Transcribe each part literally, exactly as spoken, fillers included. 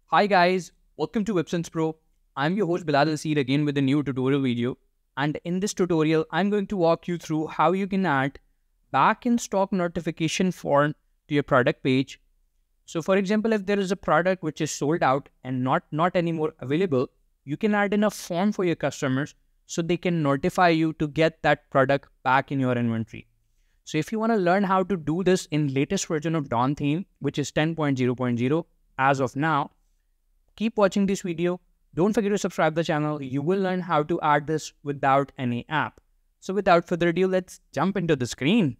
Hi guys, welcome to WebSense Pro. I'm your host Bilal Al again with a new tutorial video. And in this tutorial, I'm going to walk you through how you can add back in stock notification form to your product page. So for example, if there is a product which is sold out and not, not anymore available, you can add in a form for your customers so they can notify you to get that product back in your inventory. So if you want to learn how to do this in latest version of Dawn theme, which is ten point zero point zero as of now, keep watching this video. Don't forget to subscribe to the channel. You will learn how to add this without any app. So without further ado, let's jump into the screen.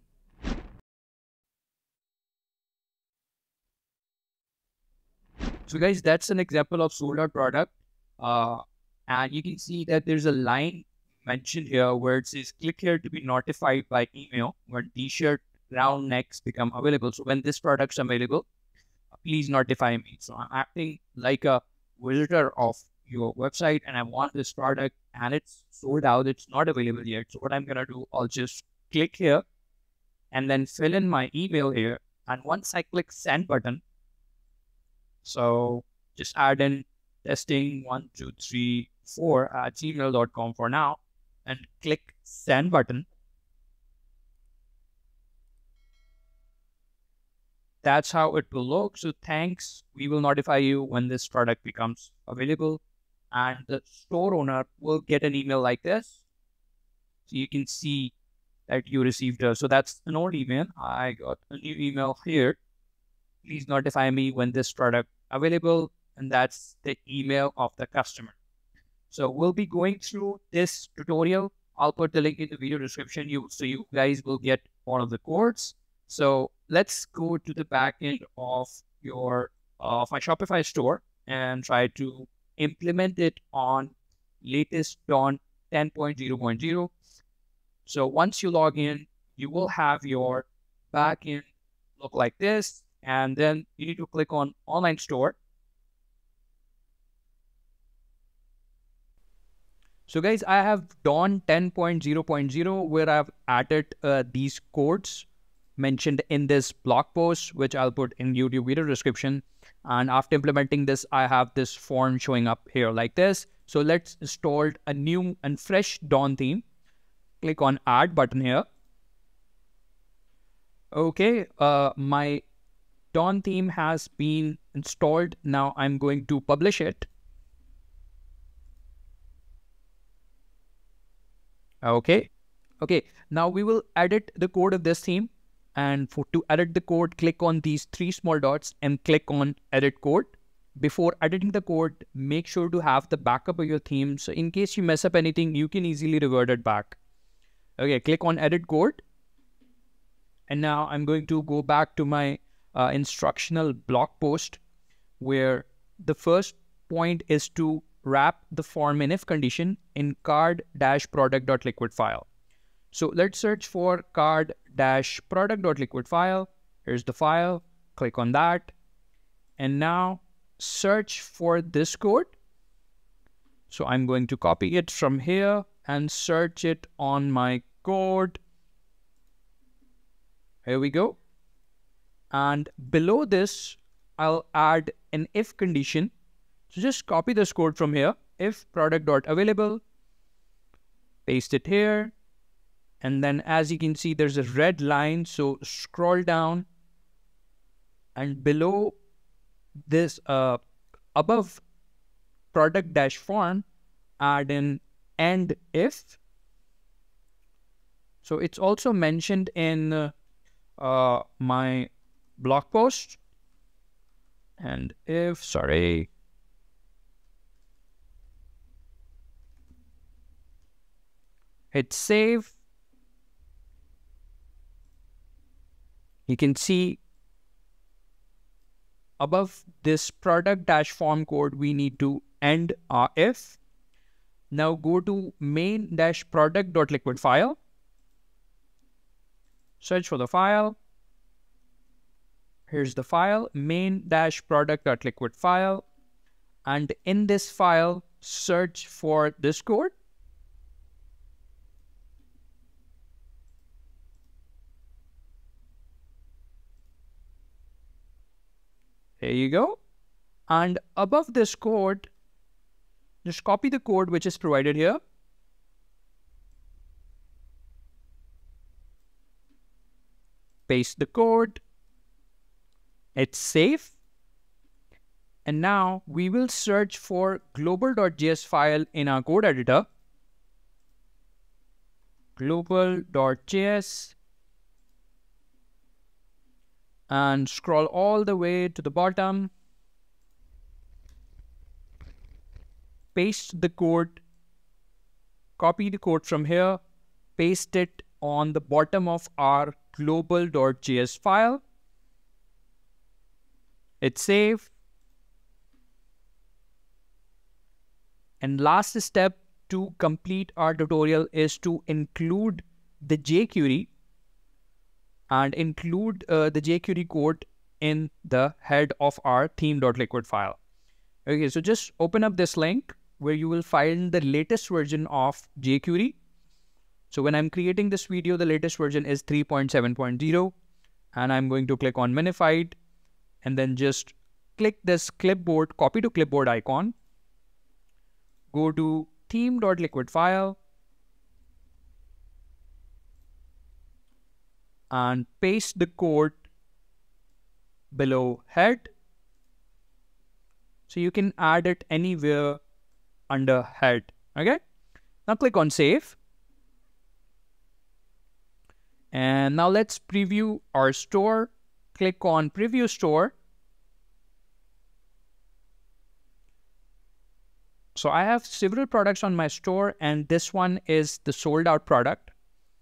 So guys, that's an example of sold out product. Uh, and you can see that there's a line mentioned here where it says click here to be notified by email when t-shirt round necks become available. So when this product's available, please notify me. So I'm acting like a visitor of your website and I want this product and it's sold out. It's not available yet. So what I'm going to do, I'll just click here and then fill in my email here. And once I click send button, so just add in testing one, two, three, four at gmail dot com for now and click send button. That's how it will look. So thanks. We will notify you when this product becomes available and the store owner will get an email like this. So you can see that you received a, so that's an old email. I got a new email here. Please notify me when this product available. And that's the email of the customer. So we'll be going through this tutorial. I'll put the link in the video description. You, so you guys will get all of the codes. So let's go to the back end of your of my Shopify store and try to implement it on latest Dawn ten point zero point zero. So once you log in, you will have your back end look like this. And then you need to click on online store. So guys, I have Dawn ten point zero point zero where I've added uh, these codes mentioned in this blog post, which I'll put in YouTube video description. And after implementing this, I have this form showing up here like this. So let's install a new and fresh Dawn theme. Click on add button here. Okay, uh, my Dawn theme has been installed. Now I'm going to publish it. Okay. Okay. Now we will edit the code of this theme. And for to edit the code, click on these three small dots and click on edit code. Before editing the code, make sure to have the backup of your theme. So in case you mess up anything, you can easily revert it back. Okay, click on edit code. And now I'm going to go back to my uh, instructional blog post where the first point is to wrap the form in if condition in card-product.liquid file. So let's search for card-product.liquid file. Here's the file. Click on that. And now search for this code. So I'm going to copy it from here and search it on my code. Here we go. And below this, I'll add an if condition. So just copy this code from here. If product.available, paste it here. And then as you can see, there's a red line. So scroll down and below this, uh, above product dash form, add an end if. So it's also mentioned in uh, uh, my blog post. And if, sorry. Hit save. You can see above this product dash form code, we need to end our if. Now go to main dash product.liquid file. Search for the file. Here's the file, main dash product.liquid file. And in this file, search for this code. Here you go. And above this code, just copy the code which is provided here. Paste the code. It's safe. And now we will search for global.js file in our code editor. Global.js. And scroll all the way to the bottom. Paste the code. Copy the code from here. Paste it on the bottom of our global.js file. It's safe. And last step to complete our tutorial is to include the jQuery and include uh, the jQuery code in the head of our theme.liquid file. Okay, so just open up this link where you will find the latest version of jQuery. So when I'm creating this video, the latest version is three point seven point zero, and I'm going to click on minified and then just click this clipboard, copy to clipboard icon. Go to theme.liquid file and paste the code below head. So you can add it anywhere under head. Okay. Now click on save. And now let's preview our store. Click on preview store. So I have several products on my store, and this one is the sold out product.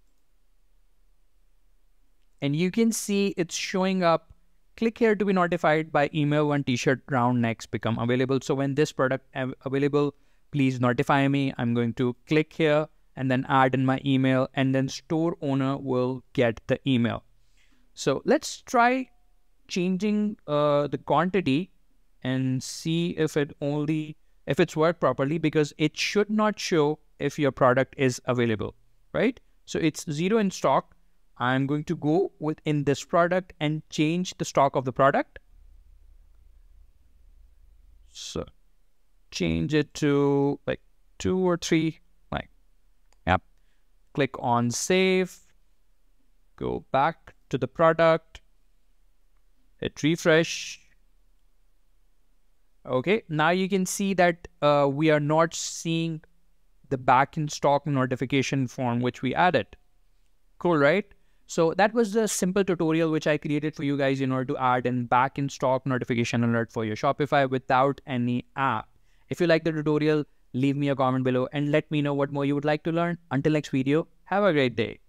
And you can see it's showing up. Click here to be notified by email when t-shirt round necks become available. So when this product av available, please notify me. I'm going to click here and then add in my email, and then store owner will get the email. So let's try changing uh, the quantity and see if it only if it's worked properly, because it should not show if your product is available, right? So it's zero in stock. I'm going to go within this product and change the stock of the product. So change it to like two or three, like, yep. Click on save, go back to the product, hit refresh. Okay, now you can see that uh, we are not seeing the back in stock notification form which we added. Cool, right? So that was the simple tutorial which I created for you guys in order to add in back in stock notification alert for your Shopify without any app. If you like the tutorial, leave me a comment below and let me know what more you would like to learn. Until next video, have a great day.